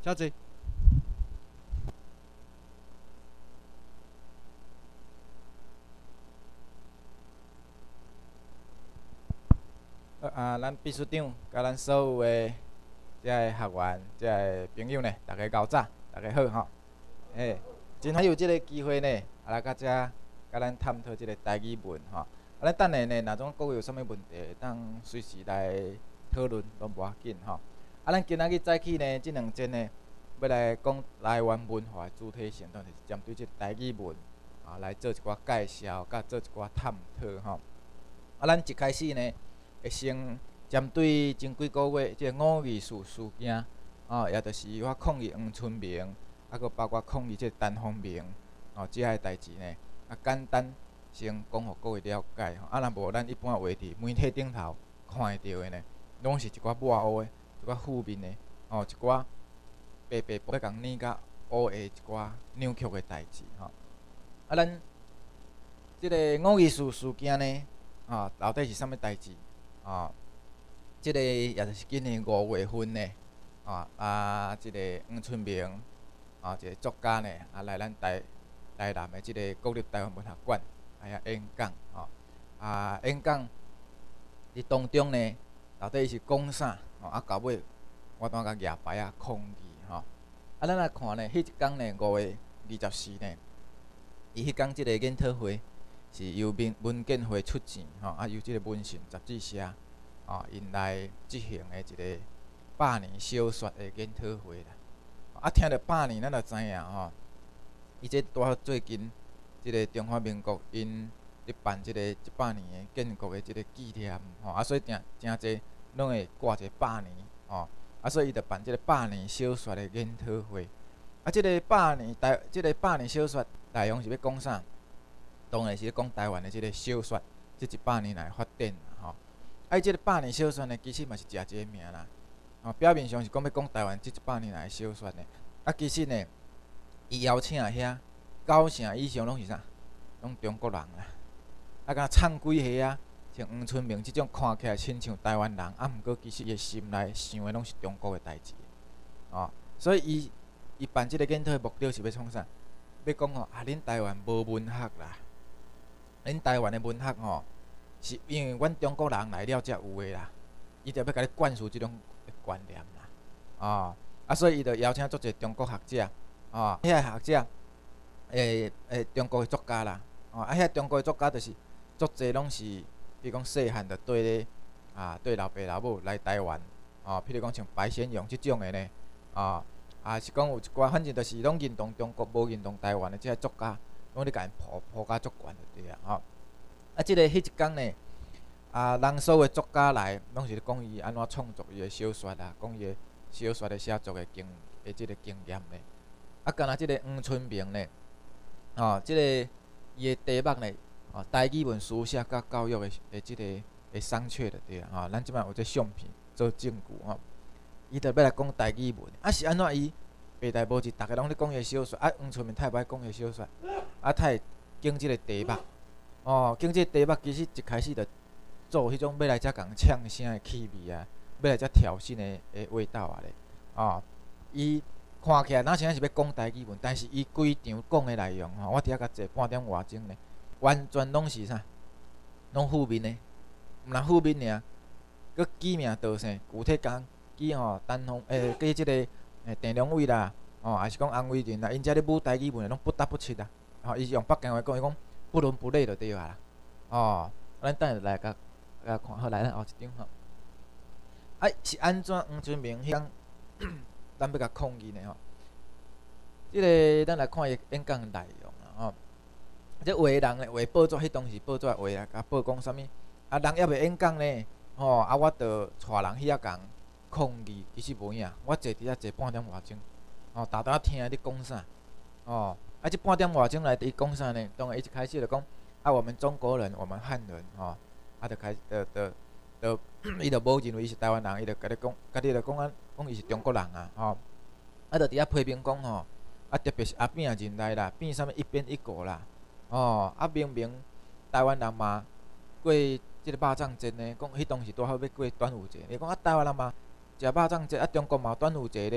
小姐。咱秘书长甲咱所有的遮个学员、遮个朋友呢，大家搞早，大家好吼。真还有即个机会呢，来到遮甲咱探讨即个台语文吼。咱等下呢，若种各位有啥物问题，当随时来讨论都无要紧吼。咱今仔日早起呢，即两节呢，要来讲台湾文化的主体性，当然是针对即个台语文来做一寡介绍，甲做一寡探讨吼。咱一开始呢，会先针对前几个月即个五二四事件，也就是我抗议黄春明，阁包括抗议即个陈风明，即个代志呢，简单先讲互各位了解吼。若无咱一般话伫媒体顶头看会到的呢，拢是一寡抹黑的、一寡负面的，一寡白白要共捏甲乌的一寡扭曲的代志吼。咱即个五二四事件呢，到底是啥物代志？即个也就是今年5月份呢，即个黄春明，一个作家呢，来咱台南的即个国立台湾文学馆演讲，演讲伫当中呢，到底伊是讲啥？到尾我当甲举牌抗议吼。咱来看呢，迄一天呢，5月24呢，伊迄天即个研讨会是由文建会出钱由即个文讯杂志社因来执行的一个百年小说的研讨会啦。听着百年，咱就知影吼，伊这拄好最近即个中华民国因咧办即个100年的建国的即个纪念所以真侪拢会挂一个百年所以伊就办即个百年小说的研讨会。即个百年小说内容是要讲啥？当然是咧讲台湾的即个小说，即100年来发展即个百年小说呢，其实嘛是食一个名啦。表面上是讲要讲台湾即100年来的小说呢，其实呢，伊邀请遐90%以上拢是啥？拢中国人啦。敢唱几下像黄春明即种看起来亲像台湾人，毋过其实伊心内想的拢是中国的代志。所以伊办即个研讨会目的是要创啥？要讲恁台湾无文学啦，恁台湾的文学是因为阮中国人来了才有的啦，伊就要甲你灌输即种观念啦，所以伊就邀请足侪中国学者，遐学者，中国的作家啦，遐中国的作家就是足侪拢是，比如讲细汉就对咧，对老爸老母来台湾，譬如讲像白先勇即种的呢，是讲有一寡，反正就是拢认同中国，无认同台湾的即个作家，拢咧甲因抱甲足悬就对啊，即个迄一天呢，人所有作家来，拢是咧讲伊安怎创作伊的小说讲伊的小说的写作的即个经验呢。敢若即个黄春明呢，即个伊的题目呢，台语文书写甲教育的即个的商榷就对啊，咱即摆有这相片做证据伊就要来讲台语文，是安怎伊白台无志，逐个拢咧讲伊的小说，黄春明太无爱讲伊的小说，太会经即个题目。经即个题目其实一开始就做迄种要来遮共呛声的气味要来遮挑衅的味道咧。伊看起来哪像是要讲台语文，但是伊规场讲的内容我伫遐甲坐半点外钟呢，完全拢是啥？拢负面的，毋但负面尔，佮记名道姓，具体讲记陈风记即个郑良伟啦，还是讲洪伟仁啦，因遮咧舞台语文拢不搭不切啦。伊是用北京话讲，伊讲不伦不类就对啊啦。咱等下来甲看好来咱后一张是安怎黄春明迄天咱要甲抗议呢即个咱来看伊演讲内容啦即画人咧，画报纸迄当时报纸画甲报讲啥物？人还未演讲呢，我着带人去遐共抗议，其实无影。我坐伫遐坐半点外钟，大家听你讲啥？即半点外钟来伊讲啥呢？当然伊一开始就讲我们中国人，我们汉人就开伊就无认为伊是台湾人，伊就甲你讲，家己就讲伊是中国人就伫遐批评讲特别是阿扁进来啦，变啥物一边一国啦，明明台湾人嘛过即个肉粽节呢，讲迄当时拄好要过端午节，伊讲台湾人嘛食肉粽节，中国嘛有端午节咧，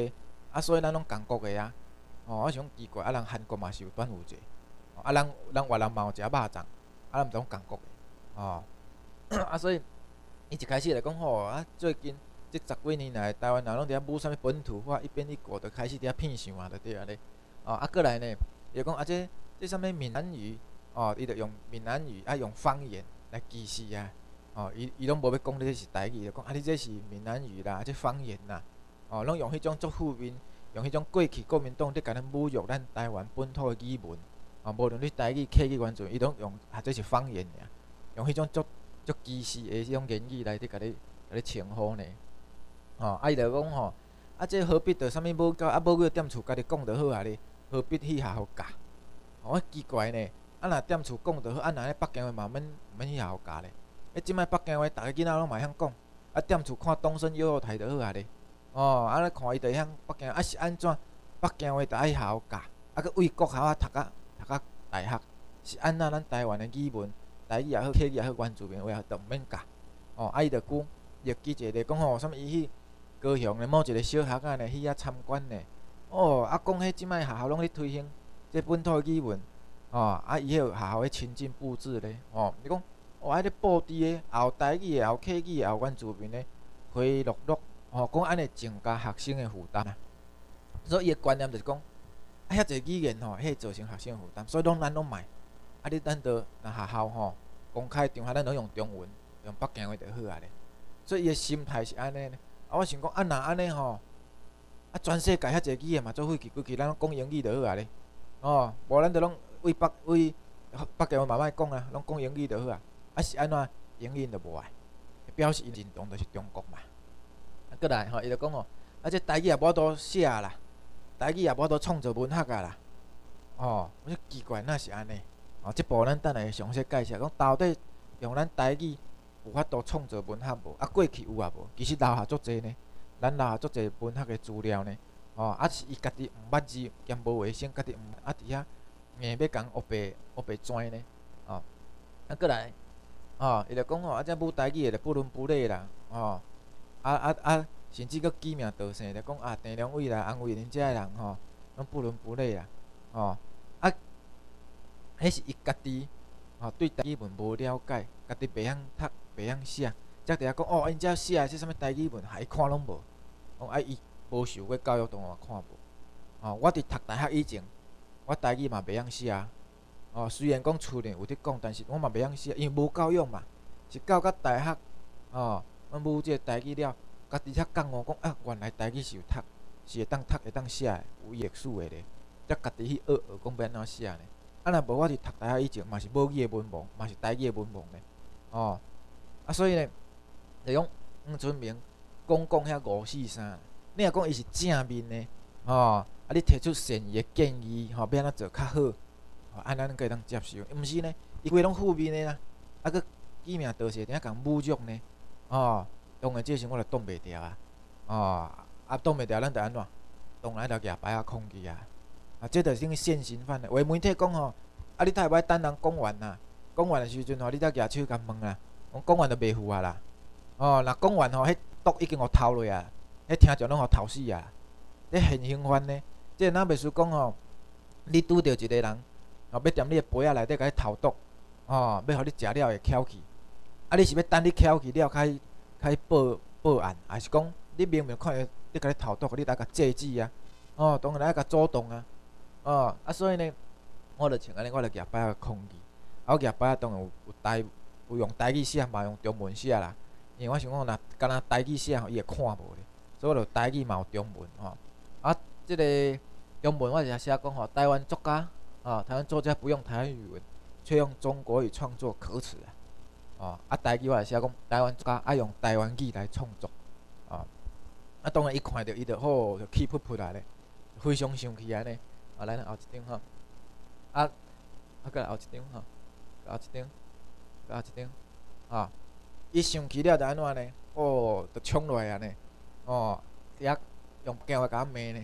啊，所以咱拢共国的啊。哦，我想奇怪，啊，人韩国嘛是有端午节，啊，咱越南嘛有食肉粽，啊，咱毋是拢共国的，哦，啊，所以伊一开始来讲吼，啊，最近这10几年来，台湾人拢伫遐舞啥物本土化，一边一国，就开始伫遐骗想啊，就对啊咧，哦，啊，过来呢，伊就讲啊，这啥物闽南语，哦，伊就用闽南语啊，用方言来歧视啊，哦，伊拢无要讲你这是台语，就讲啊，你这是闽南语啦，这方言啦，哦，拢用迄种足负面。用迄种过去国民党伫甲咱侮辱咱台湾本土的语文，啊，无论你台语、客语、原住民，伊拢用啊，这是方言尔，用迄种足歧视的迄种言语来甲你称呼呢。哦，啊，伊就讲吼，啊，这何必着啥物母教啊，母语踮厝家己讲就好啊咧，何必去学校教？哦，奇怪呢，啊，若踮厝讲就好，啊，若咧北京话嘛免去学校教咧。即摆北京话，逐个囡仔拢嘛会晓讲，啊，踮厝看东森幼儿台就好啊咧。哦，啊，咧看伊就会晓北京啊是安怎？北京话就爱学校教，啊，佮为国校啊读啊大学，是安那咱台湾的语文，台语也好，客语也好，原住民话也都毋免教。哦，啊，伊就记一个讲吼，啥物伊去高雄的某一个小学啊呢，去遐参观呢。哦，啊，讲迄即摆学校拢咧推行这本土的语文，哦，啊，伊迄学校的亲近布置咧，哦，你讲，哦，啊，咧布置的，也有台语的，也有客语的，也有原住民的，回录。哦，讲安尼增加学生的负担啊，所以伊的观念就是讲，啊，遐侪语言吼，迄造成学生负担，所以咱拢卖。啊，咱着若学校吼，公开场合咱拢用中文，用北京话就好啊咧。所以伊的心态是安尼呢。啊，我想讲，啊，若安尼吼，啊，全世界遐侪语言嘛，做废去，规咱拢讲英语就好啊咧。哦，无咱着拢为北京话嘛莫讲啊，拢讲英语就好啊。啊，是安怎？英语因着无爱，表示因认同就是中国嘛。过来吼，伊就讲吼，啊，这台语也无多写啦，台语也无多创造文学啊啦。哦，我说奇怪，哪是安尼？哦，这部咱等下会详细介绍，讲到底用咱台语有法度创造文学无？啊，过去有啊无？其实留下足济呢，咱留下足济文学的资料呢。哦，啊是伊家己毋捌字，兼无卫生，家己毋啊伫遐硬要共黑白转呢。哦，啊过来，哦，伊就讲吼，啊这舞台语就不伦不类啦。哦。甚至佫起名道姓，就讲啊，郑良伟啦、洪为民遮个人吼，拢不伦不类啦，吼啊，迄是伊家己吼对台语文无了解，家己袂晓读、袂晓写，则伫遐讲哦，因遮写是啥物台语文，伊看拢无，讲啊伊无受过教育，当然看无。哦，我伫读大学以前，我台语嘛袂晓写，哦，虽然讲厝内有伫讲，但是我嘛袂晓写，因为无教育嘛，是到大学，哦。阮母即个台语了，家己遐讲我讲啊，原来台语是有读，是会当读会当写的，有意思的咧。则家己去学讲要安怎写呢？啊，若无我伫读大学以前，嘛是母语的文盲，嘛是台语的文盲咧。哦，啊，所以呢，就讲黄春明讲遐543，你若讲伊是正面的，哦，啊，你提出善意的建议，吼，要安怎做较好，哦，安咱可以当接受。毋是呢，伊规拢负面的啦，啊，佮起名道姓，定共侮辱呢。哦，当然，这时我就挡袂牢啊！哦，啊，挡袂牢，咱着安怎？当然要举牌啊，抗议啊！啊，这着等于现行犯的。话媒体讲吼，啊，你太歹等人讲完啦，讲完的时阵吼，你才举手甲问啦，讲完就袂赴啊啦。哦，若讲完吼，迄毒已经互偷落啊，迄听着拢互偷死啊！这现行犯呢？这哪袂输讲吼？你拄着一个人，哦，要踮你的杯仔内底甲你投毒，哦，要互你食了会翘去。啊！你是要等你翘去了，开报案，还是讲你明明看到你甲你投毒，你来甲制止啊？哦，当然来甲主动啊！哦，啊，所以呢，我着像安尼，我着举牌仔抗议。啊，我举牌仔当然有用台语写，嘛用中文写啦。因为我想讲，若敢若台语写吼，伊会看无咧，所以我着台语嘛有中文吼。啊，即个中文我是写讲吼，台湾作家啊，台湾作家不用台湾语文，却用中国语创作，可耻啊！哦，啊，台语我会写讲台湾作家爱用台湾语来创作，哦，啊，当然伊看到伊就好，就气噗噗来咧，非常生气安尼。啊，来咱后一张吼，啊，过来后一张吼，后一张，后一张，啊，伊生气了就安怎呢？哦，就冲落来安尼，哦，遐用北京话甲我骂呢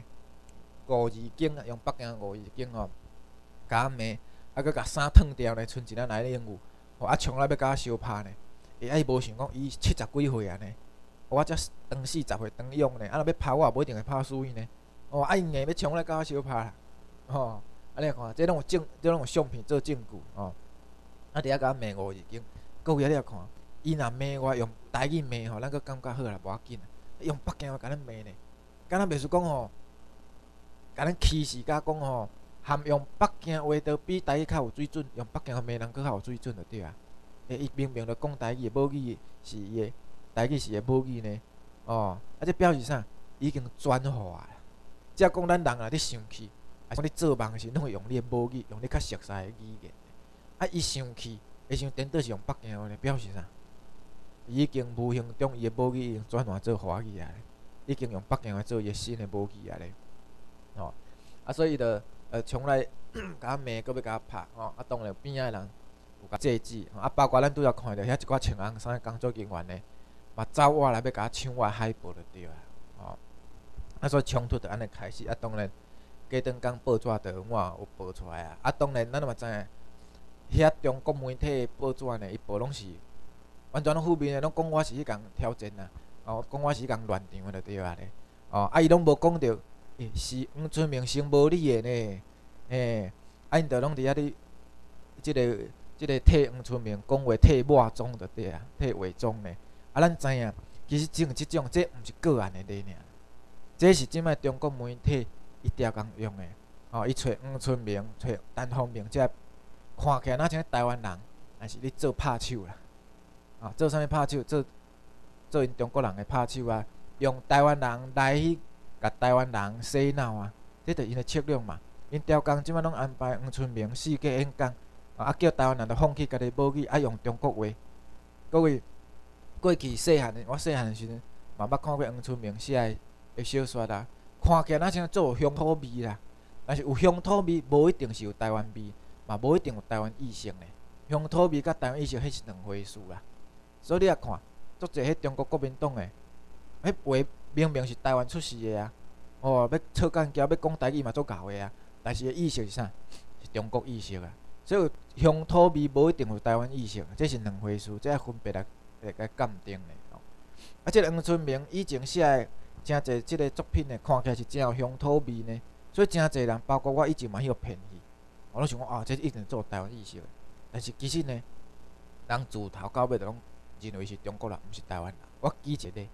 ，5字经啊，用北京5字经吼，甲我骂，啊，佮甲衫脱掉呢，剩一咱来英语。哦，啊，从来要甲我相拍呢，伊无想讲伊70几岁啊呢，我才当40岁当勇呢，啊，若要拍我也无一定会拍输伊呢， 哦，啊因硬要冲来甲我相拍啦，吼，啊你看，这拢有相片做证据，哦，啊伫遐甲我骂5字经，搁有你看，伊若骂我用台语骂吼，咱搁感觉好啦，无要紧，用北京话甲咱骂呢，敢若袂输讲吼，甲咱歧视甲讲吼，含用北京话都比台语较有水准，用北京话骂人搁较有水准就对啊。伊明明就讲台语，母语是伊的，台语是伊的母语呢。哦，啊，这表示啥？已经转化啦。即讲咱人啊，你生气，啊，你做梦时拢会用你的母语，用你较熟悉的语言。啊，伊生气，会想颠倒是用北京话呢，表示啥？已经无形中伊的母语已经转换做华语啊，已经用北京话做伊的新的母语啊咧。哦，啊，所以伊就从来甲我骂，搁要甲我拍，哦，啊，当然边仔人。有甲制止，啊，包括咱拄则看着遐一寡穿红衫的工作人员呢，嘛走我来要甲我抢我海报就对啊，哦，啊，所以冲突就安尼开始，啊，当然，加长讲报纸就我有报出来啊，啊，当然咱嘛知影，遐中国媒体的报纸呢，伊报拢是完全拢负面的，拢讲我是迄共挑战啊，哦，讲我是迄共乱场的就对啊咧，哦，啊，伊拢无讲着，是黄春明生无理的呢，啊，因着拢伫遐咧，即个替黄春明讲话替抹妆就对啊，替伪装呢。啊，咱知影，其实种即种，这毋是个案的例尔，这是即摆中国媒体伊常讲用的。哦，伊找黄春明、找陈方明，这看起来若像台湾人，但是咧做拍手啦。啊，做啥物拍手？做因中国人的拍手啊，用台湾人来去甲台湾人洗脑啊，这着因的策略嘛。因调工即摆拢安排黄春明世界演讲。啊！叫台湾人着放弃家己母语，啊用中国话。过去细汉的，我细汉的时阵，嘛捌看过黄春明写的小说啦。看起来若像做有乡土味啦，但是有乡土味，无一定是有台湾味，嘛无一定有台湾意识呢。乡土味甲台湾意识迄是两回事啦。所以你啊看，足侪迄中国国民党的，迄话明明是台湾出世的啊，哦，要操干胶，要讲台语嘛做搞的啊，但是意识是啥？是中国意识啊。所以乡土味无一定有台湾意识，这是两回事，这要分别来鉴定的。啊，这个黄春明以前写的真侪即个作品呢，看起来是真有乡土味呢，所以真侪人，包括我以前嘛，迄个骗去，我拢想讲啊，这一定做台湾意识的。但是其实呢，人自头到尾都拢认为是中国人，毋是台湾人。我记一个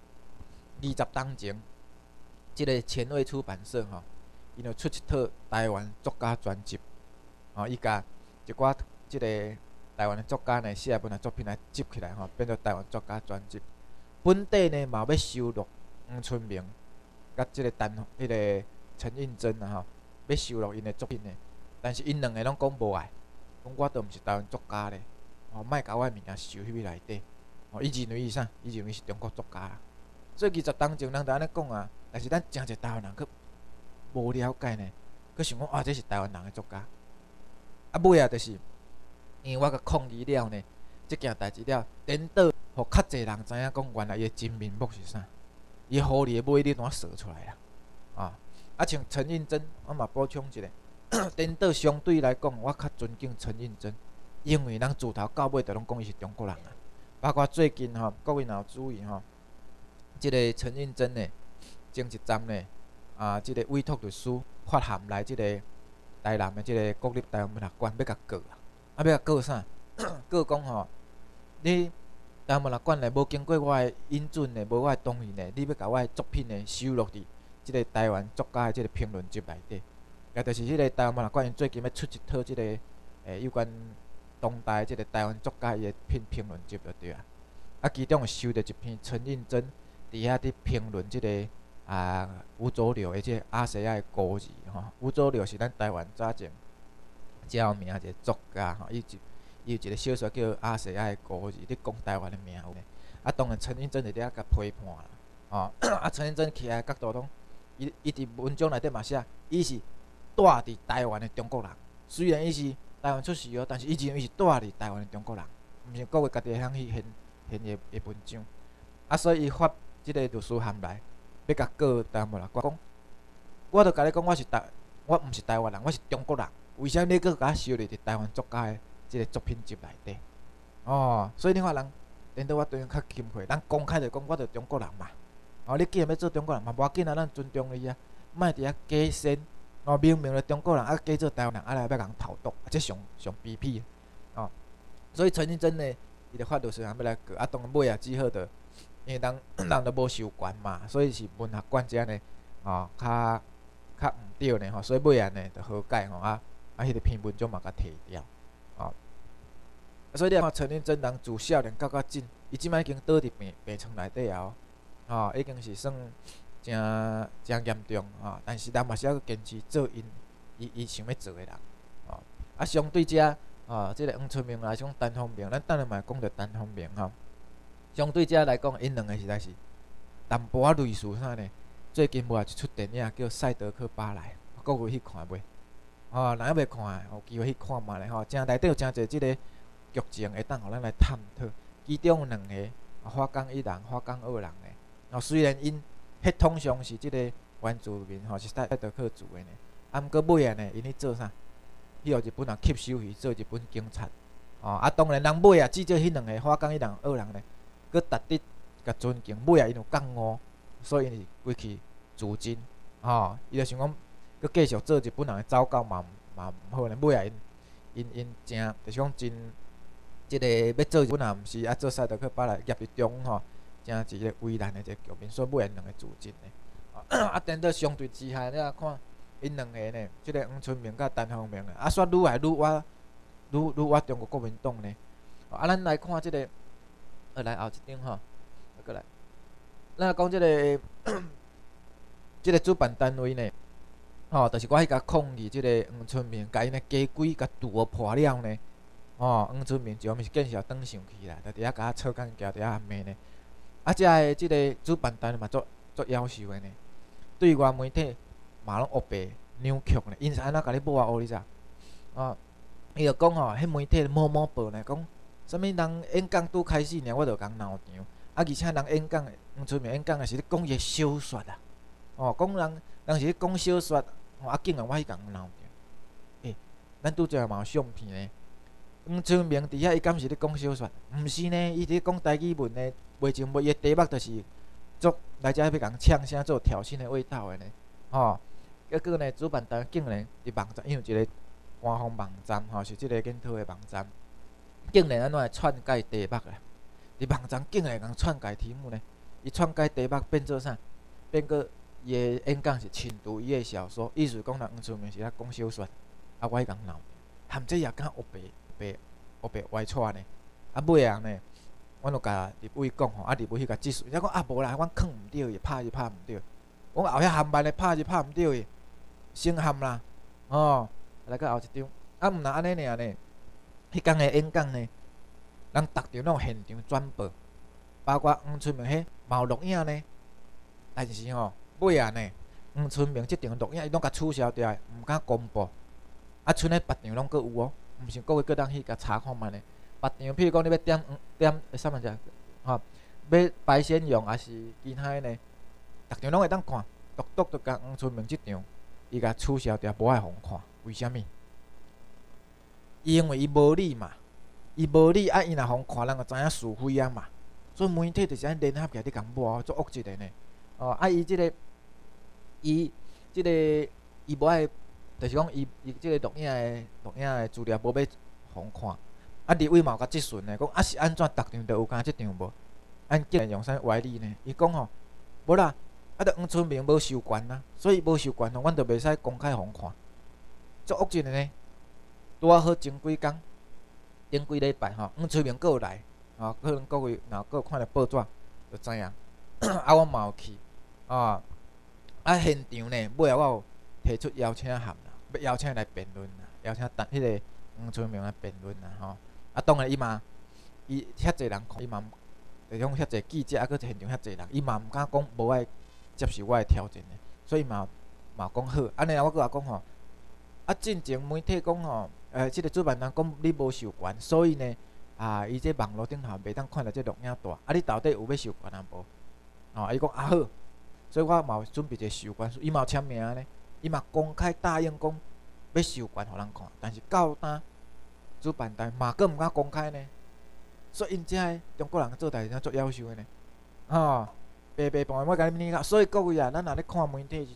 ，20当前，即个前卫出版社吼，因就出一套台湾作家专辑，哦，伊甲一寡即个台湾的作家呢，写本来作品来集起来吼，变做台湾作家专辑。本底呢嘛要收录黄春明，甲即个迄个陈映真啊吼，要收录因的作品呢。但是因两个拢讲无爱，讲我都毋是台湾作家咧，哦，莫甲我的物件收迄内底。哦，伊认为伊啥？伊认为是中国作家啦。所以20当前人就安尼讲啊，但是咱真侪台湾人佫无了解呢，佫想讲啊，这是台湾人的作家。啊，尾啊，就是因为我甲抗议了呢，即件代志了，颠倒，互较侪人知影讲，原来伊的真面目是啥，伊狐狸的尾你怎说出来啦？啊，像陈映真，我嘛补充一下，颠倒相对来讲，我较尊敬陈映真，因为人自头到尾就拢讲伊是中国人啊。包括最近吼，各位若有注意吼，即个陈映真呢，前一站呢，即个委托律师发函来即个。台南的即个国立台湾文学馆要甲告啊，要甲告啥？告讲吼，你台湾文学馆呢无经过我的允准呢，无我的同意呢，你要甲我的作品呢收录伫即个台湾作家的即个评论集内底。也就是即个台湾文学馆因最近要出一套即个有关当代即个台湾作家伊的评论集就对啊。啊，其中有收到一篇陈映真伫遐伫评论即个。吴浊流的即个阿西亚的孤儿吼，吴浊流是咱台湾早前真有名一个作家吼，伊有一个小说叫《阿西亚的孤儿》，咧讲台湾的名有呢。啊，当然陈映真就伫遐甲批判啦，哦，啊陈映真起来角度拢，伊伫文章内底嘛写，伊是住伫台湾的中国人，虽然伊是台湾出世哦，但是伊认为是住伫台湾的中国人，毋是各个家己向去现伊的文章，啊，所以伊发即个律师函来。要甲告台湾文学馆讲，我著甲你讲，我毋是台湾人，我是中国人。为啥你阁甲我收入伫台湾作家的即个作品集内底？哦，所以你看人，连到我对人较钦佩，人公开就讲我著中国人嘛。哦，你既然要做中国人嘛，无要紧啊，咱尊重你啊。 莫伫遐假仙，明明着中国人假做台湾人，来要共投毒，这上卑鄙所以陈映真呢，伊着发律师函要来告，当然尾也只好着，因为人都无受管嘛，所以是文学馆遮呢，较毋对呢所以尾呢着和解迄个篇文章嘛甲摕掉所以你看陈映真人自少年到今，伊即摆已经倒伫病床内底啊已经是算真严重但是人嘛是还佫坚持做伊想要做诶人相对遮即个黄春明来讲单方面，咱等下嘛讲着单方面相对遮来讲，因两个实在是淡薄仔类似啥呢？最近无一出电影叫《赛德克巴莱》，各位去看袂？若还袂看有机会去看嘛咧真内底有真侪即个剧情会当互咱来探讨。其中有两个花岗一人、花岗二人诶虽然因迄通常是即个原住民是赛德克族诶呢，毋过尾呢因去做啥？去互日本人吸收去做日本警察当然人尾至少迄两个花岗一人、二人呢，佫值得甲尊敬。尾因有觉悟，所以因是归去自尽伊就想讲佫继续做日本人诶走狗嘛毋好呢。尾因真就是讲真，即个要做日本人，毋是做赛德克巴莱业伫中真是一个危难诶一个局面，所以尾因两个自尽呢等到相对之下，你看因两个呢，即个黄春明甲陈方明呢，煞愈来愈我中国国民党呢咱来看即个来后一张过来，咱讲即个即个主办单位呢就是我迄甲抗议即个黄春明，甲因诶家规甲杜破了呢黄春明就毋是见是登上去啦，就伫遐甲吵干交，伫遐暗骂呢遮个即个主办单位嘛足夭寿诶呢，对外媒体嘛拢黑白扭曲呢，因是安怎甲你抹黑你知？伊就讲迄媒体某报呢讲，啥物人演讲拄开始呢，我就共闹场而且人演讲黄春明演讲是咧讲一个小说讲人是咧讲小说竟然我去共闹场咱拄则嘛有相片呢。黄春明伫遐伊敢是咧讲小说？毋是呢，伊伫咧讲台语文呢，袂前伊诶题目就是足来遮要共呛声做挑衅诶味道诶呢结果呢，主办单位竟然伫网站，因为有一个官方网站是即个检讨诶网站，竟然安怎会篡改题目啦？伫网站竟然共篡改题目呢？伊篡改题目变做啥？变个伊诶演讲是亲读伊诶小说，意思讲人黄春明是咧讲小说，我去共闹，含这也敢黑白歪错呢？尾呢，阮就甲立委讲立委去甲质询，伊讲无啦，阮囥毋着伊，拍毋着。我后遐含慢诶拍毋着伊。先含啦，来到后一张，毋若安尼尔呢？迄天诶演讲呢，人逐场拢现场转播，包括黄春明迄嘛有录影呢。但是尾呢，黄春明即场录影伊拢甲取消掉，毋敢公布。剩诶别场拢阁有毋是各位阁当去甲查看觅呢？别场譬如讲你要点啥物事要白先勇还是其他呢？逐场拢会当看，独独就甲黄春明即场。伊甲取消掉，无爱互看，为虾米？因为伊无理嘛，伊无理伊若互看，人就知影是非嘛。所以媒体就是安联合起来伫共抹，做恶质的呢。伊即个，伊无爱，就是讲伊即个录影的资料无要互看。立委嘛有甲质询呢，讲是安怎逐场都有敢即场无？竟然用啥歪理呢？伊讲无啦。黄春明无授权啊，所以无授权阮就袂使公开互看，足恶质的呢。拄好前几工，前几礼拜黄春明有来可能各位若有看了报纸就知影我嘛有去现场呢，尾我有提出邀请函啦，要邀请来辩论啦，邀请迄个黄春明来辩论啦当然伊遐济人看，伊嘛就讲遐济记者搁现场遐济人，伊嘛毋敢讲无爱接受我的挑战的，所以嘛讲好。安尼我搁讲进前媒体讲即个主办人讲你无授权，所以呢伊这网络顶头袂当看到这录影带。你到底有要授权无？伊讲好，所以我嘛有准备一个授权书，伊嘛有签名呢，伊嘛公开答应讲要授权互人看，但是到呾主办单位嘛佫毋敢公开呢。所以因遮中国人做代志足夭寿的呢，白帮我甲你领导。所以各位咱若咧看媒体的时阵，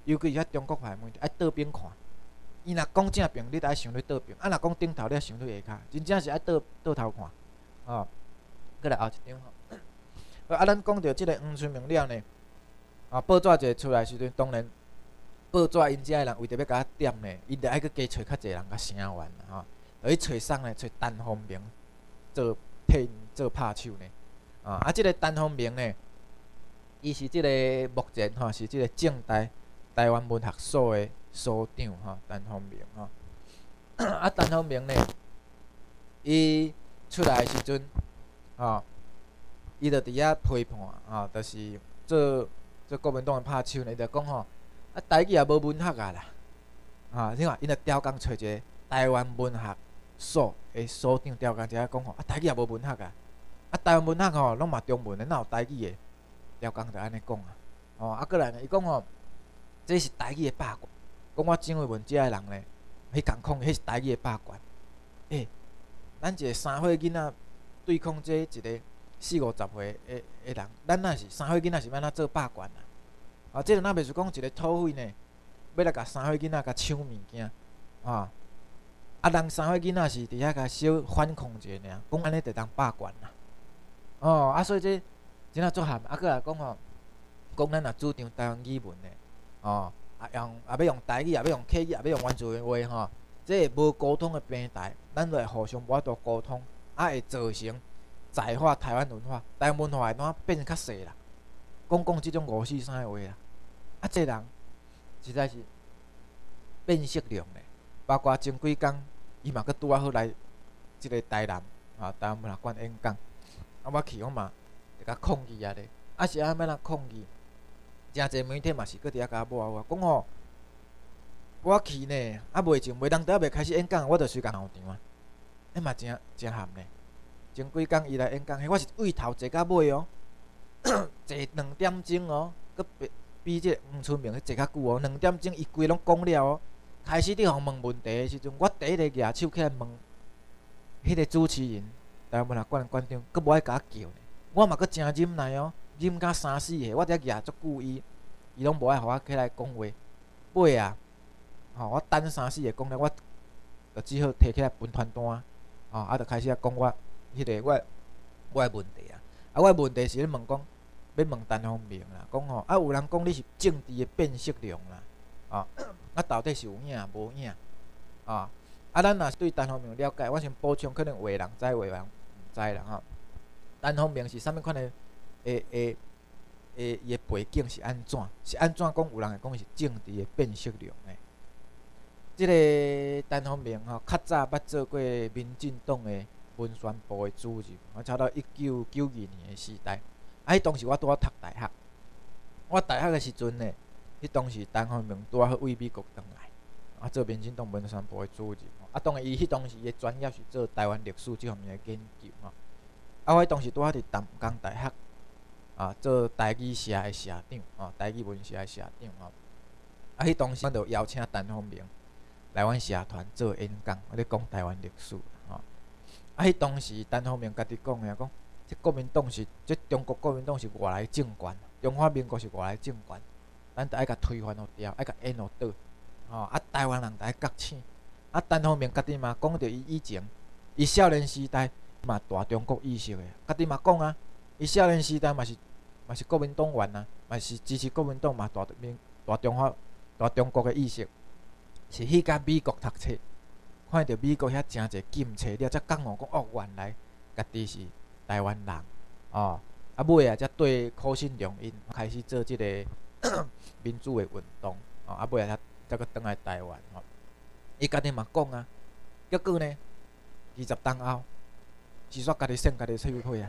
尤其是遐中国牌媒体，爱倒边看。伊若讲正边，你得爱想咧倒边；若讲顶头，你爱想咧下骹，真正是爱倒头看。哦，过来后一张吼。好，咱讲到即个黄春明了呢，报纸一出来时阵，当然报纸因遮诶人为着要甲点呢，伊着爱去加找较济人甲声援啦吼。去找谁呢？找陈风明做替因做拍手呢。即个陈风明呢，伊是即个目前吼是即个正台湾文学所诶所长吼，陈风明吼。陈风明呢，伊出来诶时阵，伊着伫遐批判，就是做国民党诶拍手呢，伊着讲吼，台语也无文学啊啦，你看因着调工找一个台湾文学所诶所长调工，一下讲吼，台语也无文学啊，台湾文学吼拢嘛中文诶，哪有台语诶？调工着安尼讲啊，过来呢，伊讲吼，这是台语诶霸权，讲我蒋渭文遮诶人呢，迄共抗，迄是台语诶霸权，咱一个3岁囡仔对抗这一个40-50岁诶人，咱若是3岁囡仔是要安怎做霸权啊？即个若袂是讲一个土匪呢，要来甲3岁囡仔甲抢物件，人3岁囡仔是伫遐甲小反抗者尔，讲安尼就当霸权啦。所以这真正足含，过来讲吼，讲咱若主张台湾语文呢，要用台语，也要用客语，也要用原住民话吼。这无沟通的平台，咱就会互相无法度沟通，会造成窄化台湾文化。台湾文化会怎变成较细啦？讲即种543的话啦，这人实在是变色龙咧。包括前几工，伊嘛佫拄好来即个台南台湾文学馆演讲，我去我嘛会甲抗议咧。是安要抗议？真侪媒体嘛是佫伫遐甲我讲吼。我去呢，袂前袂人，倒袂开始演讲，我就随甲闹场啊！嘛真含呢。前几工伊来演讲，我是为头坐到尾哦，坐2点钟哦，佫比即个黄春明坐较久哦，2点钟伊规拢讲了哦。开始伫互问问题的时阵，我第一个举手起来问，迄个主持人，台湾文学馆馆长，佫无爱甲我叫呢。我嘛佫真忍耐哦，忍甲3-4下，我伫遐举足久，伊拢无爱互我起来讲话，尾啊！我等3-4个讲了，我就只好摕起来分传单，就开始讲我迄个我的问题啊。我的问题是咧问讲，要问陈风明啦，讲吼，有人讲你是政治的变色龙啦，到底是有影无影？咱若是对陈风明了解，我先补充，可能有的人知，有的人毋知啦吼。陈风明是啥物款的？伊的背景是安怎？是安怎讲？有人会讲是政治的变色龙呢？即个陈风明较早捌做过民进党的文宣部的主任，差不多1992年的时代。迄当时我拄好读大学，我大学的时阵呢，迄当时陈风明拄好为美国回来，做民进党文宣部的主任。当然伊迄当时伊的专业是做台湾历史这方面的研究我迄当时拄好伫淡江大学做台语社的社长台语文社的社长迄当时我就邀请陈风明来阮社团做演讲，我咧讲台湾历史迄当时陈风明家己讲的，讲即国民党是即中国国民党是外来政权，中华民国是外来政权，咱着爱甲推翻互掉，爱甲淹互倒台湾人着爱觉醒。陈风明家己嘛讲着伊以前，伊少年时代嘛大中国意识的，家己嘛讲伊少年时代嘛是国民党员嘛是支持国民党嘛大中国的意识。是去甲美国读册，看到美国遐真侪禁册了，才讲讲原来家己是台湾人尾才对苦心良因，开始做即个民主的运动尾才佫倒来台湾伊家己嘛讲结果呢，20冬后是煞家己扇家己喙皮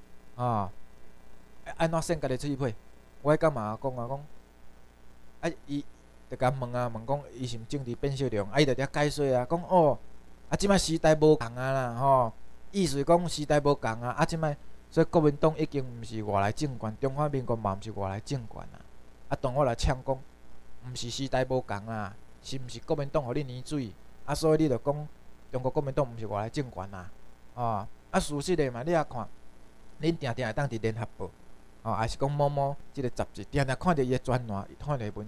安怎扇家己喙皮？我迄嘛讲伊。就甲问讲伊是毋政治变色龙，伊就伫遐解说讲即摆时代无共啦意思讲时代无共即摆所以国民党已经毋是外来政权，中华民国嘛毋是外来政权当我来呛讲，毋是时代无共是毋是国民党互你溺水所以你着讲中国国民党毋是外来政权事实的嘛，你看，恁定定会当伫联合报也是讲某某即个杂志，定定看着伊的专栏，看着伊文章。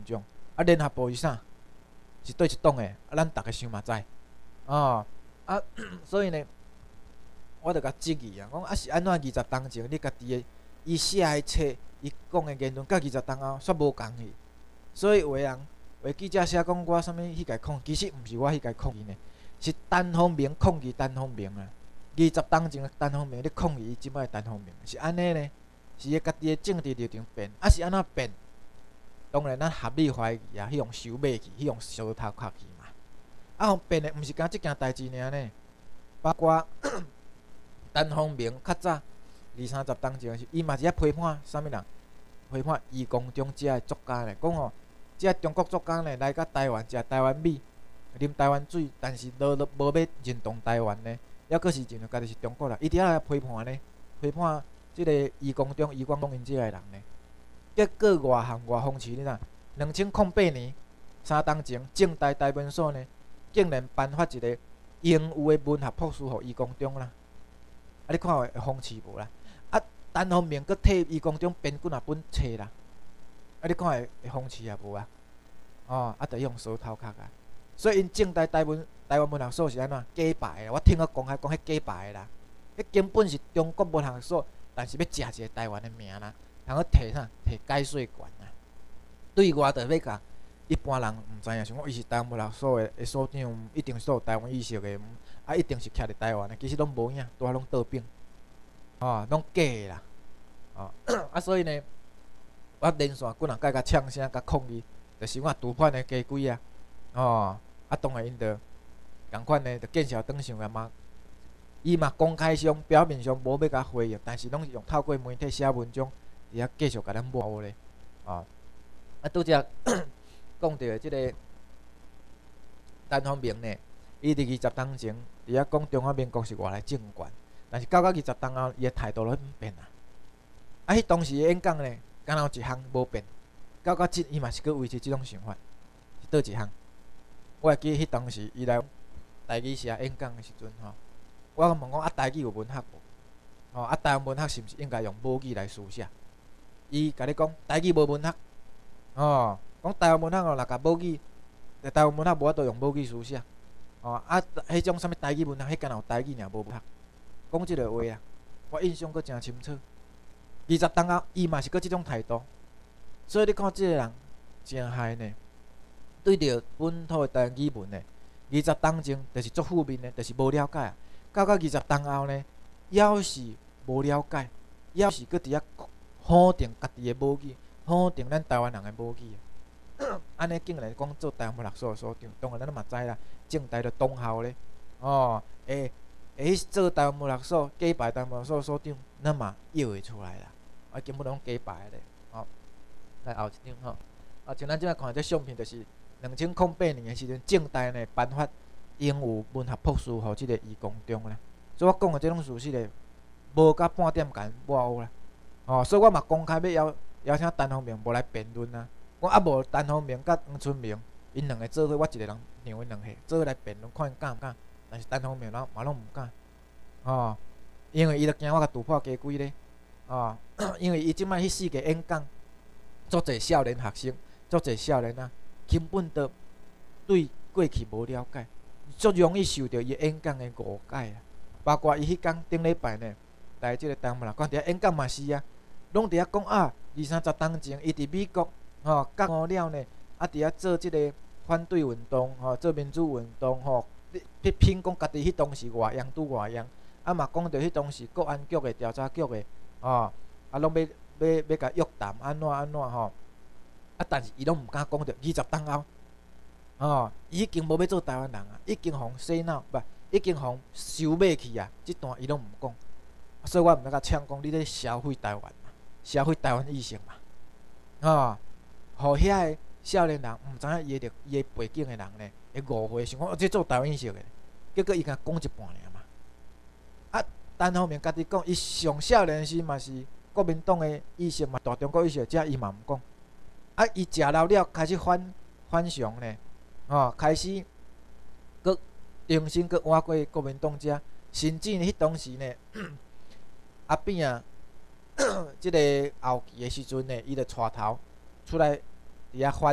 啊，联合部是啥？是对一党的，啊，咱逐个想嘛知，哦，啊，所以呢，我著甲质疑啊，讲啊是安怎20当前你家己的伊写的册，伊讲的言论，甲20当后煞无共去，所以有个人画记者写讲我啥物去甲伊抗，其实毋是我去甲伊抗议呢，是单方面抗议单方面啊。20当前的单方面咧抗议伊即摆单方面，是安尼呢？是伊家己的政治立场变，啊是安怎变？当然，咱合理怀疑啊，迄种收买去，迄种烧头壳去嘛。啊，互变的毋是干即件代志尔呢，包括单方面较早20-30当前时，伊嘛是咧批判啥物人？批判余光中遮的作家呢，讲吼，遮中国作家呢来到台湾食台湾米，啉台湾水，但是无要认同台湾呢，抑佫是认为家己是中国人，伊伫遐来批判呢，批判即个余光中因遮个人呢。结果外行外风趣，你知？2008年3当前，政大台文所呢，竟然颁发一个应有的文学博士互余光中啦。啊，你看会风趣无啦？啊，单方面佫替余光中编几若本册啦。啊，你看会风趣啊无啊？哦，啊，著用烧头壳啊。所以因政大台湾文学所是安怎假牌的？我听公开讲迄假牌的啦，迄根本是中国文学所，但是要食一个台湾的名啦。通去摕啥？摕解税权啊！对外著要甲一般人毋知影，想讲伊是台湾文学所的所长，一定是有台湾意识的，啊，一定是徛伫台湾的，其实拢无影，拄仔拢倒兵，哦，拢假的啦，哦，啊，所以呢，我连续几若届甲呛声甲抗议，就是我毒贩的家规啊，哦，啊，当然因着共款的，着见笑转向啊嘛。伊嘛公开上表面上无要甲回应，但是拢是用透过媒体写文章。伊遐继续甲咱抹咧，啊，拄则讲到即个单方面呢，伊伫20当前，伫遐讲中华民国是外来政权，但是到20当后，伊的态度拢变啊。啊，迄当时的演讲呢，敢若有一项无变，到即伊嘛是搁维持即种想法，是倒一项？我会记迄当时伊来台语社演讲的时阵吼，我问讲啊，台语有文学无？吼啊，台湾文学是毋是应该用母语来书写？伊甲你讲台语无文学，哦，讲台湾文学哦，若甲母语，台湾文学无法度用母语书写，哦啊，迄种啥物台语文学，迄敢若有台语尔无文学，讲即个话啊，我印象阁诚清楚。20当后，伊嘛是阁即种态度，所以你看即个人真害呢。对着本土的台湾语文呢，20当前就是足负面的，就是无了解啊。到20当后呢，要是无了解，要是阁伫遐。否定家己的母语，否定咱台湾人的母语啊！安尼竟然讲做台湾文学所的所长，当然咱嘛知啦，政大的东校咧，哦，会去做台湾文学所假牌台湾文学所所长，咱嘛摇会出来啦，啊，根本拢假牌咧，哦，来后一张吼，啊，像咱即摆看这相片，就是2008年的时阵，政大呢颁发应有文学博士互即个余光中啦，所以我讲的即种事实咧，无甲半点共抹黑啦。哦，所以我嘛公开要邀请单方面无来辩论啊。我啊无单方面甲黄春明因两个做伙，我一个人让因两个做伙来辩论，看因敢毋敢。但是单方面嘛拢毋敢。哦，因为伊著惊我甲突破家规咧。哦，因为伊即摆迄4个演讲，足侪少年学生，足侪少年啊，根本都对过去无了解，足容易受到伊演讲的误解啊。包括伊迄天顶礼拜呢，来即个台湾啦，讲伫遐演讲嘛是啊。拢伫遐讲啊，20-30当前，伊伫美国吼，甲了呢，啊伫遐做即个反对运动吼，做民主运动吼，批评讲家己迄当时外洋拄外洋，啊嘛讲着迄当时国安局的调查局的吼，啊拢要甲约谈安怎吼，啊但是伊拢毋敢讲着20当后，吼，伊已经无要做台湾人啊，已经互洗脑，不，已经互收买去啊，即段伊拢毋讲，所以我毋要甲呛讲，你咧消费台湾。消费台湾意识嘛，哦，互遐个少年人毋知影伊个背景的人呢，会误会想讲哦，这做台湾意识的，结果伊甲讲一半尔嘛。啊，单方面家己讲，伊上少年时嘛是国民党的意识嘛，大中国意识，遮伊嘛毋讲。啊，伊食老了开始反常呢，哦，开始佮重新佮换过国民党遮，甚至呢，迄当时呢，阿扁啊。即个后期的时阵呢，伊就带头出来伫遐反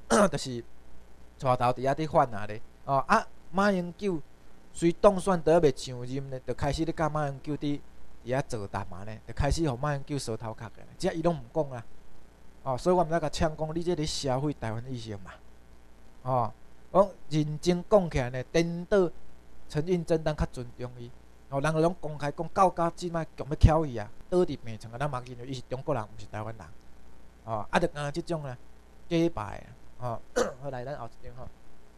就是带头伫遐伫反啊咧。哦啊，马英九虽当选得还袂上任咧，就开始咧甲马英九伫遐做谈嘛咧，就开始互马英九烧头壳个，只伊拢毋讲啦。哦，所以我毋知甲呛讲，你这咧消费台湾意识嘛？哦，讲认真讲起来呢，颠倒陈映真，咱较尊重伊。哦，人拢公开讲，到即摆强要翘伊啊，倒伫病床啊，咱嘛认为伊是中国人，毋是台湾人。哦，啊，着干即种啦，假摆啊。哦，好来，咱后一张吼。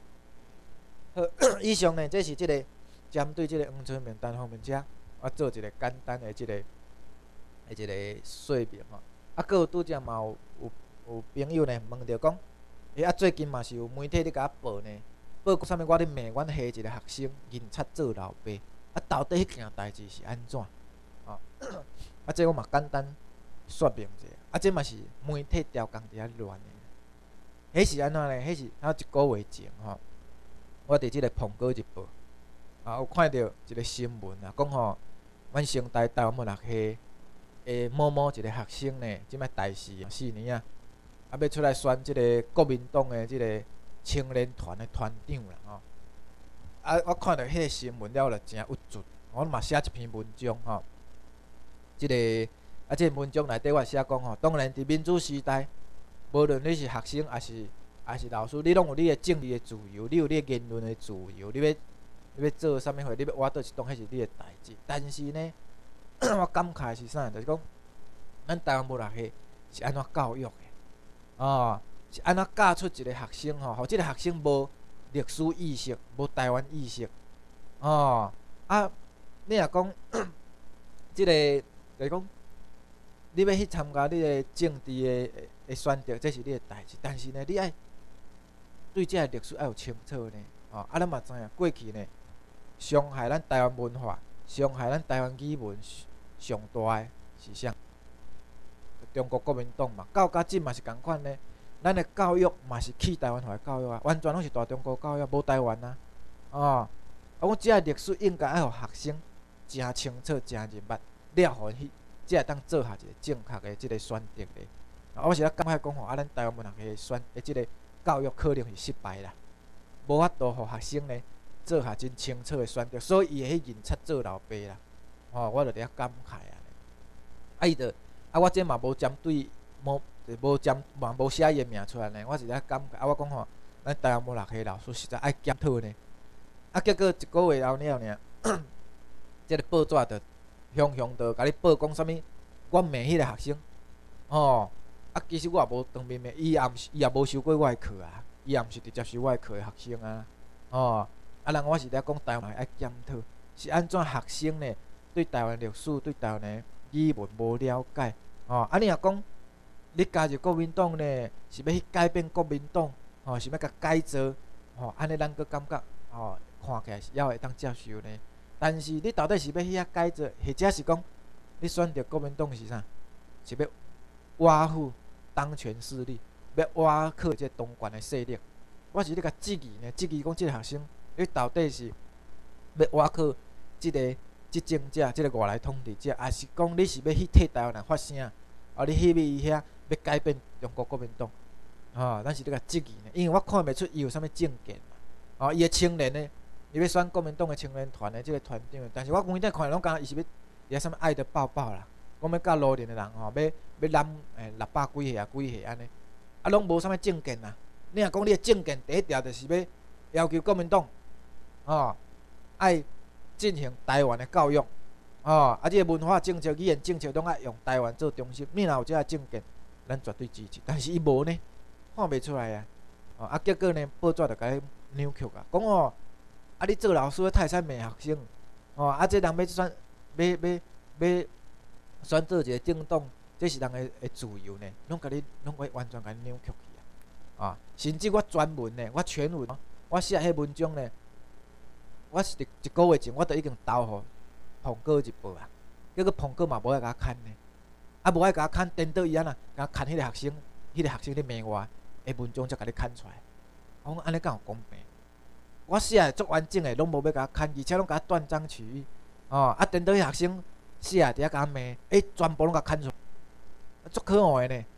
好，以上呢，这是即个针对即个黄春明单方面遮，我做一个简单的即个说明吼。啊，搁有拄则嘛有朋友呢问着讲，最近嘛是有媒体咧甲我报呢，报啥物我咧骂阮下一个学生认贼做老爸，啊，到底迄件代志是安怎？哦，啊，这我嘛简单说明一下，啊，这嘛是媒体调工伫遐乱的，迄是安怎呢？迄是一个月前吼，我伫即个《苹果日报》有看到一个新闻啊，讲吼，阮成大台湾文学系某一个学生呢，即摆大四4年啊，要出来选即个国民党的即个青年团的团长啦吼。啊，我看到迄个新闻了，就真郁卒。我嘛写一篇文章吼，即个文章内底我写讲吼，当然伫民主时代，无论你是学生还是老师，你拢有你的政治的自由，你有你的言论的自由，你要做啥物货，你要挖倒一档，迄是你的代志。但是呢，我感慨是啥？就是讲，咱台湾文学系是安怎教育的？哦，是安怎教出一个学生吼，互即个学生无历史意识，无台湾意识。哦，啊，你若讲即个，就是讲，你要去参加你的政治的选择，这是你的代志。但是呢，你爱对这个历史爱有清楚呢。哦，啊，咱嘛知影过去呢，伤害咱台湾文化、伤害咱台湾语文上大的是啥？中国国民党嘛，到即嘛是共款呢。咱的教育嘛是去台湾化的教育啊，完全拢是大中国教育，无台湾啊。哦，我即个历史应该爱互学生真清楚、真认捌，了互伊才会当做下一个正确的即个选择咧。我是感慨讲吼，咱台湾文学系的即个教育可能是失败啦，无法度互学生呢做下真清楚的选择，所以伊会去认贼做老爸啦。哦，我就伫遐感慨啊。伊就我这嘛无针对无写伊的名出来呢，我是咧感慨。我讲吼，咱台湾文学系老师实在爱检讨呢。结果一个月后了呢，即个报纸就雄甲你报讲啥物？我骂迄个学生，哦，其实我也无当面骂，伊也无修过我的课啊，伊也毋是直接修我的课的学生啊，哦，人我是咧讲台湾爱检讨，是安怎学生呢？对台湾历史、对台湾的语文无了解，哦，你若讲你加入国民党呢，是要去改变国民党，哦，是要甲改造，哦，安尼咱佫感觉，哦，看起来是还会当接受呢。但是你到底是要去遐改造，或者是讲你选择国民党是啥？是要挖苦当权势力，要挖靠这东权的势力。我是咧甲质疑呢，质疑讲即个学生，你到底是要挖靠即执政者、即个外来统治者，还是讲你是要去替台湾人发声？哦，你希望伊遐要改变中国国民党？哦，咱是咧甲质疑呢，因为我看袂出伊有啥物政见嘛。哦，伊的青年呢？伊要选国民党的青年团的即个团长，但是我每天看拢讲伊是要啥物爱的抱抱啦，讲要甲罗林的人吼，要揽600几岁啊几岁安尼，拢无啥物政见啦。你若讲你的政见第一条就是要求国民党，爱进行台湾的教育，即个文化政策、语言政策拢爱用台湾做中心。你若有即个政见，咱绝对支持。但是伊无呢，看袂出来啊。结果呢，报纸就甲伊扭曲啊，讲你做老师，他会使骂学生，这人要选，要选做一个政党，这是人的自由呢，拢会完全甲你扭曲去啊！甚至我专门呢，我全文，我写迄文章呢，我是一个月前我就已经投互《苹果日报》啊，结果《苹果》嘛无爱甲我看呢，无爱甲我看，颠倒伊安那，甲我看迄个学生，咧骂我，文章才甲你看出来，我讲安尼敢有公平？我写诶足完整诶，拢无要甲我看，而且拢甲我断章取义，颠倒迄学生写伫遐甲我骂，全部拢甲我看出来，足可恶诶呢。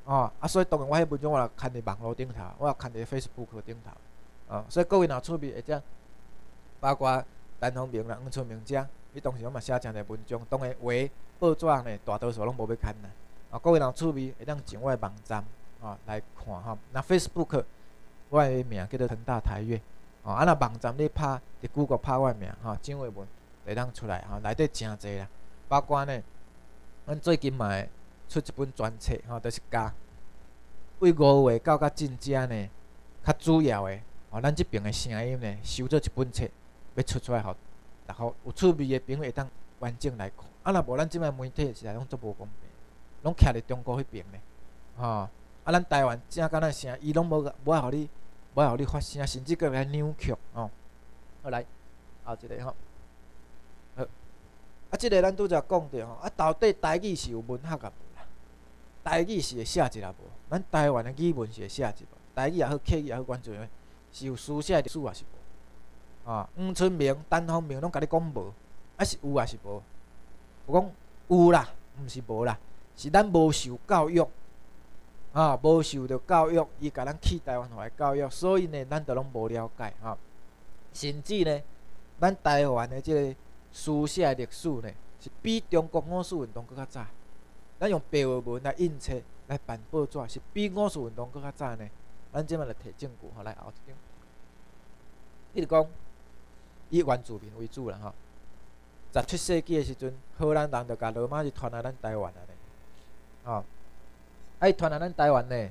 所以当然我迄文章我也刊伫网络顶头，我也刊伫 Facebook 顶头，所以各位若趣味会遮，包括陈鸿明啦、黄春明遮，伊当时我嘛写诚侪文章，当然话报纸呢大多数拢无要刊啦，各位若趣味会当上我的网站来看那 Facebook 我的名叫做成大台乐，若网站你拍伫 Google 拍我的名蒋伟文会当出来内底诚侪啦，包括呢，阮最近嘛会出一本专册就是教为5月到真正呢较主要的咱即边的声音呢收做一本册，要出来互大家有趣味的朋友会当完整来看。若无咱即摆媒体实在拢足无公平，拢徛伫中国迄边呢，咱台湾正敢若声，伊拢无爱互你发声，甚至佫来扭曲好来后一个好，即个咱拄则讲着到底台语是有文学啊无啦？台语是会写一啊无？咱台湾的语文是会写一无？台语也好，客语也好，原全是有书写历史也是无？黄春明、陈鸿明拢甲你讲无，是有也是无？有讲有啦，毋是无啦，是咱无受教育，无受着教育，伊甲咱去台湾话教育，所以呢，咱都拢无了解甚至呢，咱台湾的即个书写历史呢，是比中国五四运动搁较早。咱用白话文来印册来办报纸，是比五四运动搁较早呢。咱即摆来摕证据来后一张，伊就讲以原住民为主啦17世纪的时阵，荷兰人就甲罗马字传来咱台湾啊伊传来咱台湾呢，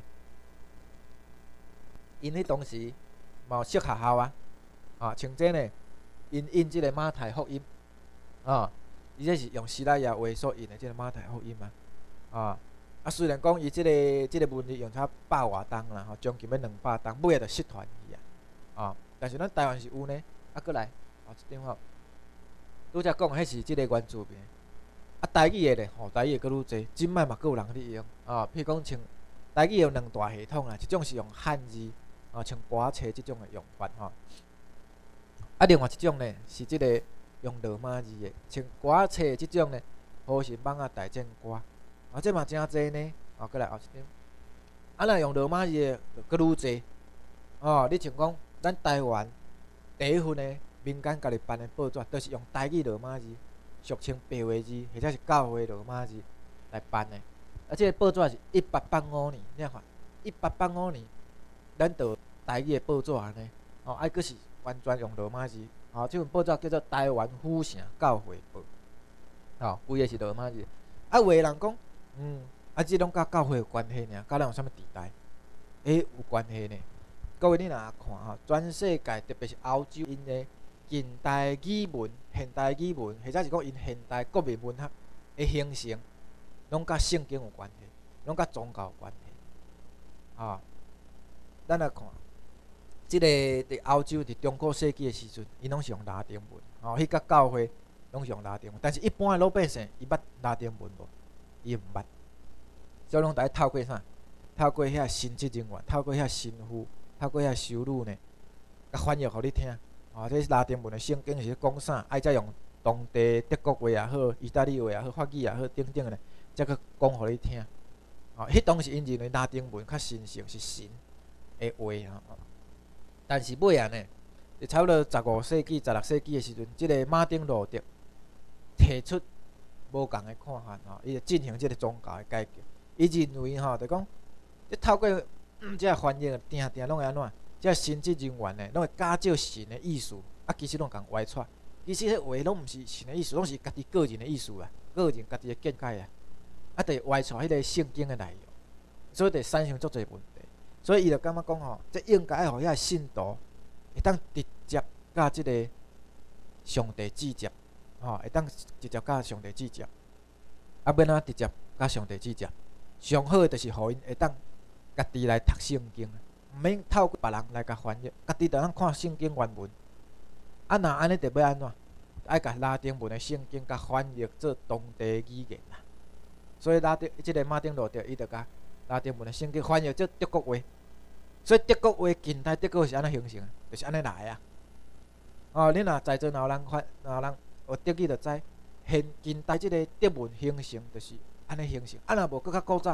因迄当时嘛有设学校像这呢，因印即个马太福音伊这是用希腊雅话所印的即个马太福音虽然讲伊即个文字用差100外重啦将近要200重，尾仔就失传去但是咱台湾是有呢，过来后一张拄则讲迄是即个原住民，台语的咧台语的佫愈济，即摆嘛佫有人咧用譬如讲像台语有2大系统一种是用汉字像歌册即种的用法另外一种呢是即个用罗马字的，像歌册即种呢，好是蠓仔大战歌这嘛真济呢过来后一张若用罗马字的就佫愈济你像讲咱台湾第一份的民间家己办的报纸，都是用台语罗马字，俗称白话字，或者是教会罗马字来办的。这个报纸是1885年，你看1885年，咱就台语的报纸安尼佫是完全用罗马字这份报纸叫做《台湾府城教会报》规个是罗马字有的人讲即拢甲教会有关系尔，甲咱有啥物地带？有关系呢。各位你若看全世界特别是欧洲，因的近代语文、现代语文，或者是讲因现代国民文学的形成，拢甲圣经有关系，拢甲宗教有关系咱来看，即个伫欧洲、伫中古世纪的时阵，因拢是用拉丁文迄甲教会拢是用拉丁文，但是一般的老百姓伊捌拉丁文无？伊毋捌，所以拢在透过啥？透过遐神职人员，透过遐神父，透过遐修女呢，甲翻译互你听。这拉丁文的圣经是讲啥？爱再用当地德国话也好、意大利话也好、法语也好等等呢，才去讲互你听。迄当时因认为拉丁文较神圣，是神的话但是尾啊呢，就差不多15世纪、16世纪的时阵，即个马丁路德提出无共的看法伊就进行即个宗教的改革。伊认为就讲，即透过即个翻译，定定拢会安怎？即个神职人员呢，拢会加少神的意思，其实拢共歪错。其实迄话拢毋是神的意思，拢是家己个人的意思个人家己的见解就歪错迄个圣经的内容，所以就产生足侪问题。所以伊就感觉讲这应该互遐信徒会当直接甲即个上帝直接会当直接甲上帝直接免直接甲上帝直接。上好就是互因会当家己来读圣经，毋免透过别人来甲翻译，家己就通看圣经原文。若安尼就要安怎？爱甲拉丁文的圣经甲翻译做当地语言啦。所以即个马丁路德伊就甲拉丁文的圣经翻译做德国话。所以德国话近代德国话是安怎形成？就是安尼来你若在座若有人学德语就知，近代即个德文形成就是安尼形成。若无搁较古早，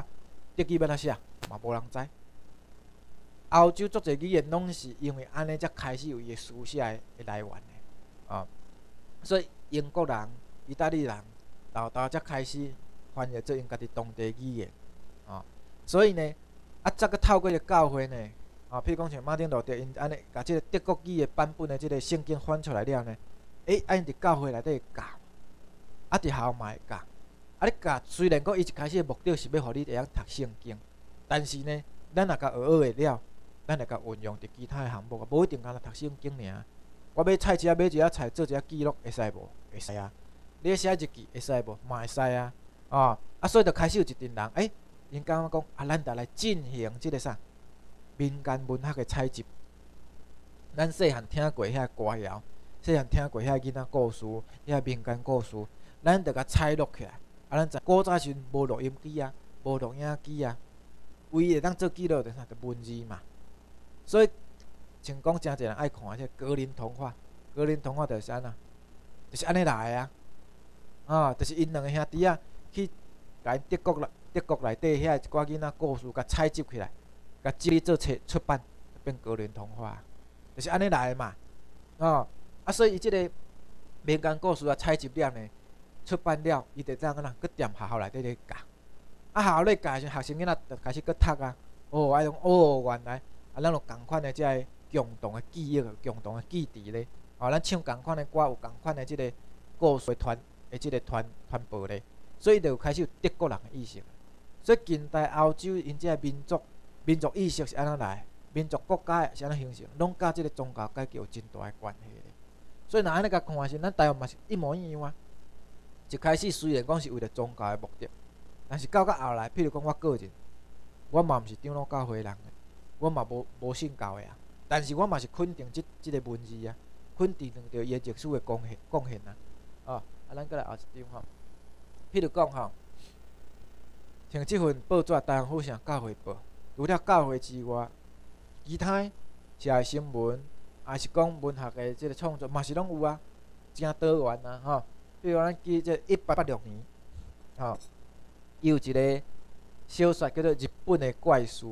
德语要哪写，嘛无人知。欧洲足侪语言拢是因为安尼才开始有伊个书写的来源的，所以英国人、意大利人后才开始翻译做因家己当地语言，所以呢，则个透过个教会呢，譬如讲像马丁路德因安尼，甲即个德国语的版本的即个圣经翻出来了呢，因伫教会内底教，伫学校嘛会教，你教虽然讲伊一开始的目的是要互你会晓读圣经，但是呢，咱若甲学会了。咱来甲运用伫其他项目，无一定干那读圣经尔。我要菜车买一只菜，做一只记录，会使无？会使啊。你要写日记，会使无？嘛会使啊。所以就开始有一群人，因感觉讲，咱得来进行即个啥民间文学的采集。咱细汉听过遐歌谣，细汉听过遐囡仔故事，遐民间故事，咱得甲采录起来。咱知古早时无录音机啊，无录影机啊，唯一会当做记录的啥？就文字嘛。所以，像讲真侪人爱看即格林童话，格林童话就是安那，就是安尼来的就是因两个兄弟去甲因德国内底遐一寡囡仔故事，甲采集起来，甲整理做册出版，变格林童话，就是安尼来的嘛。所以伊即个民间故事采集了呢，出版了，伊就怎个呐，去踮学校内底咧教。学校咧教时，学生囡仔就开始去读啊。原来。咱有共款的即个共同的记忆、共同的记忆咧。咱唱共款的歌，有共款的即个故事传的即个传播咧。所以就开始有德国人的意识。所以近代欧洲因即个民族意识是安怎来？民族国家是安怎形成？拢甲即个宗教改革有真大的关系咧。所以若安尼甲看是，咱台湾嘛是一模一样啊。一开始虽然讲是为了宗教的目的，但是到后来，譬如讲我个人，我嘛毋是长老教会人。我嘛无信教的但是我嘛是肯定即个文字啊，肯定着伊的历史的贡献啊。咱再来后一张譬如讲像即份报纸《台湾府城教会报》，除了教会之外，其他社会新闻，也是讲文学的即个创作，嘛是拢有啊，真多元啊比如咱记即1886年，伊有一个小说叫做《日本的怪事》。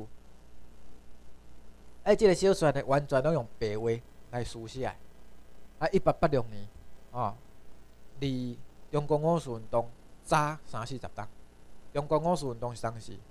即个小说呢，完全拢用白话来书写。1886年，离中国五四运动早30-40年。中国五四运动是当时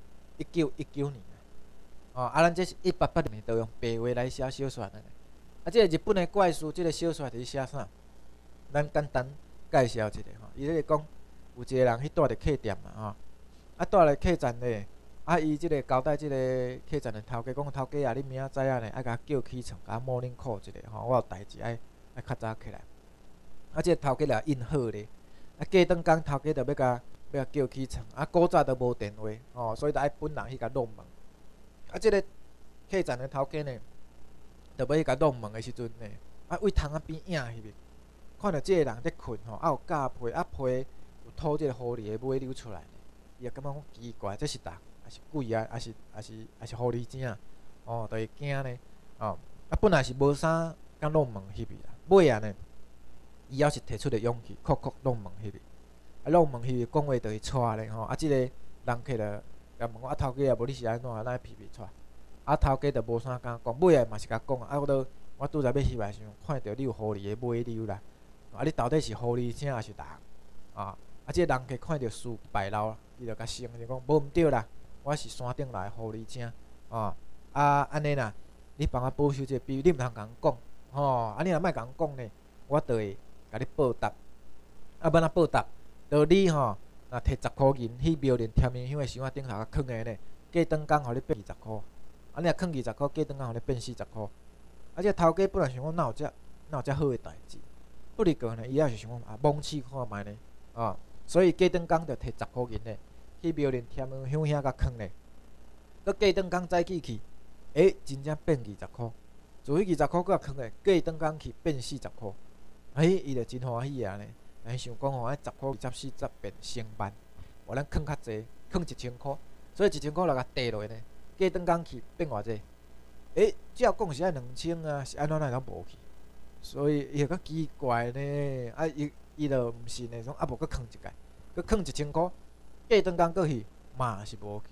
1919年咱这是1886年，都用白话来写小说的。即个日本的怪事，即个小说是写啥？咱简单介绍一下伊咧讲，有一个人去住伫客店嘛住咧客栈咧。伊即个交代即个客栈的头家讲，头家你明仔载呢，爱甲我叫起床，甲我morning call一下我有代志爱较早起来。即个头家也应好咧。过顿工，头家就要甲叫起床。古早都无电话所以就爱本人去甲弄门。即个客栈的头家呢，就要去甲弄门的时阵呢，位窗仔边影翕，看到即个人伫困有架被，被有吐即个狐狸的尾流出来，伊也感觉讲奇怪，这是谁？还是鬼啊？还是狐狸精就会惊呢本来是无啥敢弄门翕去啦，尾呢，伊还是提出个勇气，弄门翕去。弄门翕去讲话就去带咧即个人客就甲问我头家无你是安怎翕带？头家就无啥敢讲，尾嘛是甲讲我拄则要翕来时，看到你有狐狸的尾流啦，你到底是狐狸精还是人即个人客看到事败露，伊就甲承认讲无毋对啦。我是山顶来的狐狸精安尼啦，你帮我保守这个秘密，你毋通甲人讲你若莫甲人讲呢，我就会甲你报答。要怎报答？就你若摕10箍银去庙里添面香的箱仔顶头甲囥的呢，过顿工互你变20箍。你若囥20箍，过顿工互你变40箍。即个头家本来想讲哪有遮好的代志，不离过呢，伊也是想讲蒙试看觅呢所以过顿工就摕10箍银呢。去庙里添香遐甲囥咧，搁过顿工早起去，真正变20箍。自迄20箍搁甲囥咧，过顿工去变40箍。伊就真欢喜呢。想讲10箍、20、40变成万，咱囥较济，囥1000箍，所以1000箍若甲地落呢，过顿工去变偌济？照讲是爱2000啊，是安怎会无去？所以伊就较奇怪呢。伊就毋信呢，说无搁囥一届，搁囥1000箍。过顿工过去嘛是无去，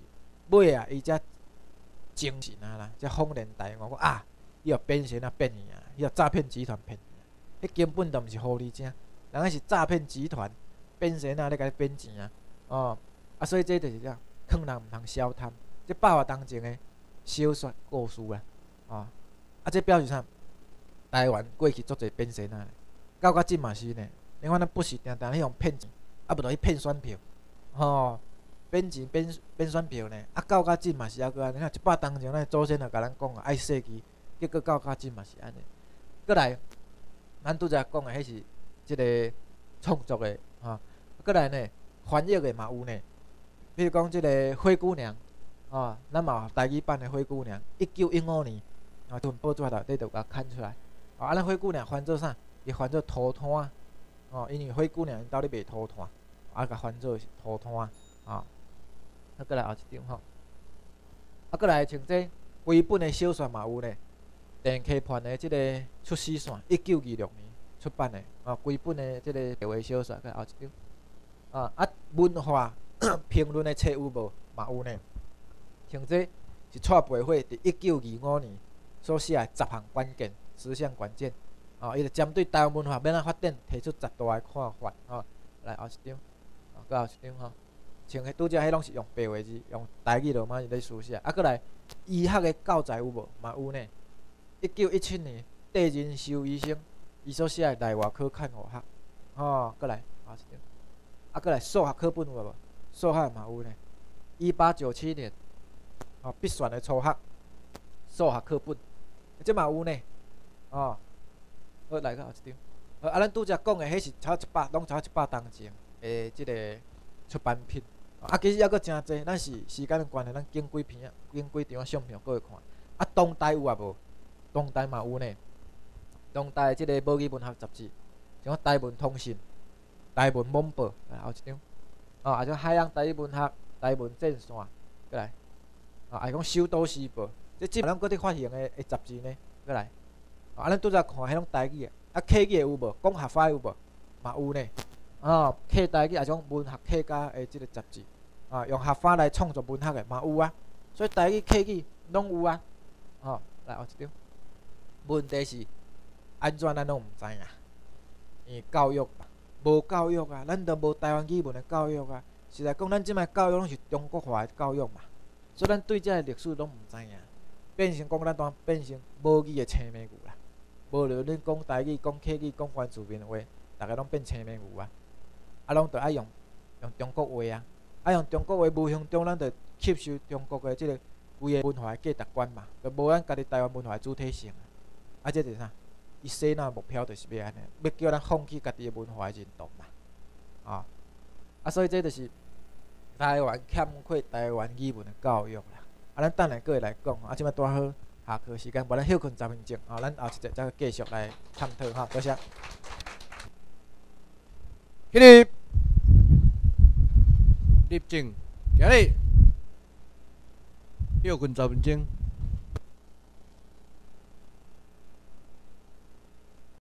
尾啊，伊才精神啊啦，才恍然大悟，讲啊，伊互变成啊变去啊，伊互诈骗集团骗去，迄根本就毋是狐狸精，人家是诈骗集团变成啊咧甲你变钱啊，哦，啊，所以这就是啥，劝人毋通小贪，这百外当前的小说故事啊，哦，啊，这表示啥？台湾过去足侪变成啊，到即嘛是呢，你看咱不是定定去用骗钱，啊，无就去骗选票，吼。变钱变选票呢，啊到即嘛是抑个安尼，你看100当前咱祖先就甲咱讲啊，爱设计，结果到即嘛是安尼。过来，咱拄则讲的迄是即个创作的吼，过来呢翻译的嘛有呢，比如讲即个灰姑娘，哦，咱嘛有台语版的灰姑娘，1915年啊，这份报纸内底就甲看出来，啊，咱灰姑娘翻做啥？伊翻做涂炭，哦，因为灰姑娘因兜咧卖涂炭，啊，甲翻做涂炭，啊。啊，过来后一张吼，啊，过来像这规本的小说嘛有呢，电溪畔的即个出死线，1926年出版的，啊，规本的即个白话小说，过来后一张，啊，文化评论的册有无？嘛有呢，像这是蔡培火伫1925年所写的10项关键、10项关键，啊，伊就针对台湾文化要怎发展提出10大的看法，啊，来后一张，啊，过后一张吼。像拄则迄拢是用白话字，用台语罗马字咧书写。啊，过来医学的教材有无？嘛有呢。1917年，戴仁修医生伊所写的内外科看护学，吼，过来后一张。啊，过来数学课本有无？数学嘛有呢。1897年，哦，必选的初学数学课本，这嘛有呢。哦，好，来个后一张。啊，咱拄则讲的迄是超100，拢超100当前的即个出版品。啊，其实抑阁真济，咱是时间的关系，咱拣几篇啊，拣几张相片，各位看。啊，当代有啊无？当代嘛有呢。当代即个母语文学杂志，像《台文通信》、《台文网报》，后一张。哦，啊，像《海洋台语文学》、《台文战线》，过来。啊，还讲《首都时报》，即咱搁伫发行的杂志呢，过来。啊，咱拄则看迄种台语的，啊，客语有无？讲合法有无？嘛有呢。哦，客台语啊种文学客家的即个杂志，啊，用合法来创作文学的嘛有啊，所以台语客语拢有啊。哦，来后一张。问题是安怎咱拢毋知影？因为教育吧，无教育啊，咱都无台湾语文的教育啊。实在讲，咱即摆教育拢是中国化的教育嘛，所以咱对这历史拢毋知影，变成讲咱当变成母语的青面语啦。无论恁讲台语、讲客语、讲原住民话，大家拢变青面语啊。啊，拢着爱用中国话啊，爱用中国话，无形中咱着吸收中国的即个规个文化的价值观嘛，就无咱家己台湾文化的主体性啊。啊，这就是啥？伊洗脑目标就是要安尼，要叫咱放弃家己的文化的认同嘛。啊，所以这就是台湾欠缺台湾语文的教育啦。啊，咱等下过来讲，啊，即摆拄好下课时间，无咱休困10分钟，啊，咱后一节再继续来探讨哈，多谢。起立，立正，行礼，休困10分钟。